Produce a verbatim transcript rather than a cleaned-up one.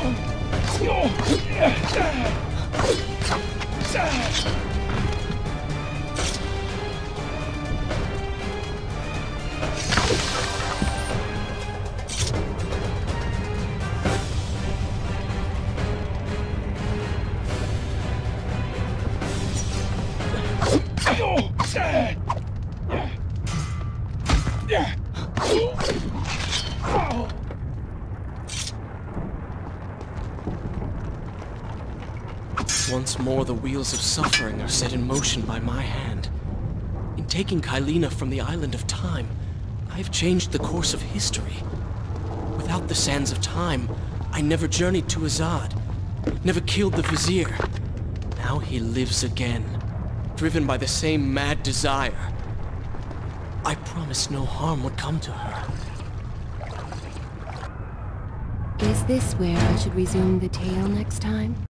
Once more, the wheels of suffering are set in motion by my hand. In taking Kylina from the island of time, I have changed the course of history. Without the sands of time, I never journeyed to Azad, never killed the Vizier. Now he lives again, driven by the same mad desire. I promised no harm would come to her. Is this where I should resume the tale next time?